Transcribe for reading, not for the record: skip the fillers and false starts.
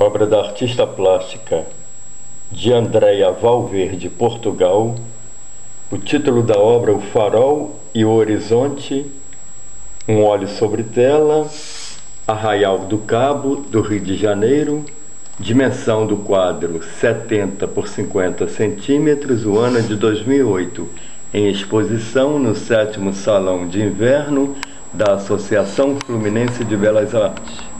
obra da artista plástica de Andréia Valverde, Portugal. O título da obra: O Farol e o Horizonte, um óleo sobre tela, Arraial do Cabo, do Rio de Janeiro. Dimensão do quadro 70 por 50 centímetros, o ano é de 2008, em exposição no 7º Salão de Inverno da Associação Fluminense de Belas Artes.